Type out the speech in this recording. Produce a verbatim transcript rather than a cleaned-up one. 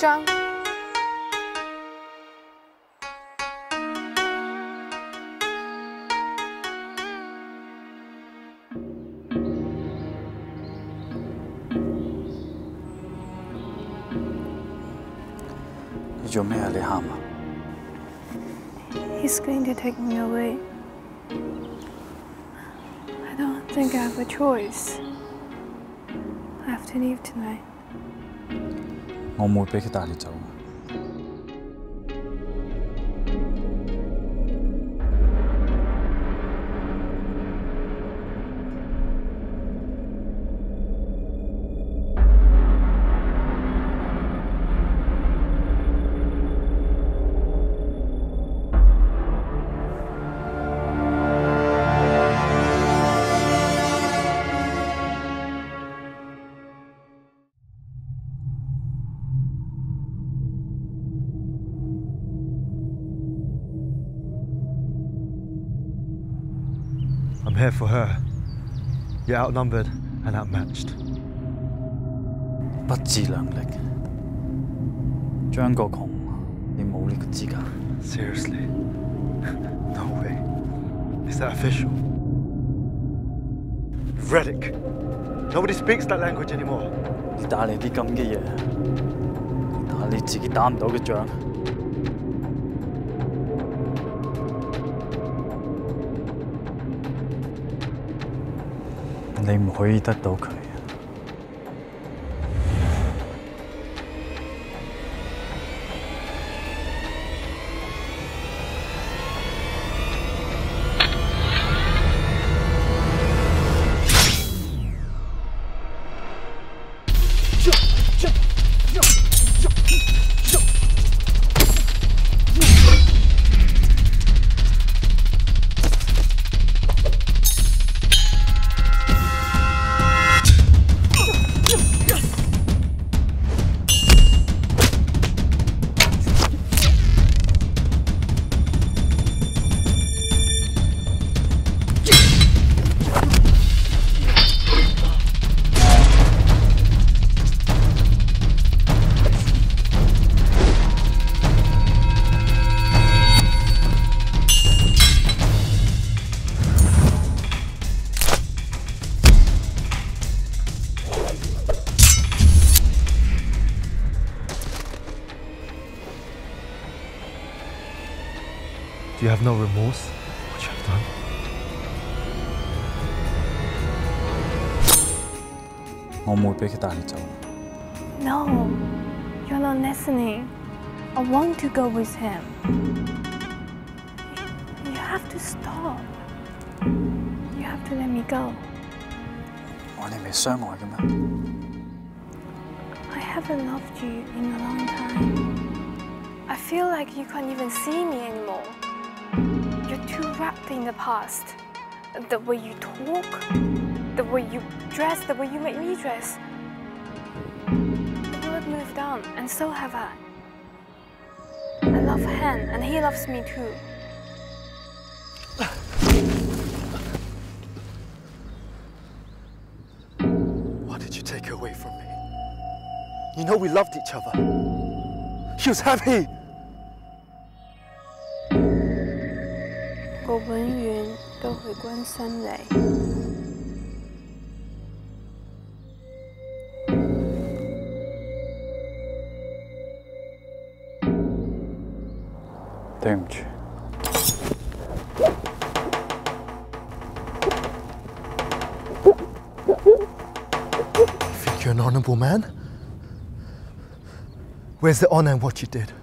張。 你做咩啊？你喊啊 He's going to take me away. I don't think I have a choice. I have to leave tonight. 我唔會俾佢帶你走。 I'm here for her. You're outnumbered and outmatched. 不自量力，張國窮，你冇呢個資格。 Seriously? No way. Is that official? Reddick. Nobody speaks that language anymore. 你打你啲咁嘅嘢，打你自己打唔到嘅仗。 你唔可以得到佢。 Do you have no remorse for what you have done? I won't let him take you. No, you're not listening. I want to go with him. You have to stop. You have to let me go. 我哋未相愛嘅咩？ I haven't loved you in a long time. I feel like you can't even see me anymore. You're too wrapped in the past. The way you talk, the way you dress, the way you make me dress. You have moved on, and so have I. I love Han, and he loves me too. Why did you take her away from me? You know we loved each other. She was happy. 我永遠都會關心你。 對唔住。 You think you're an honorable man? Where's the honor in what you did?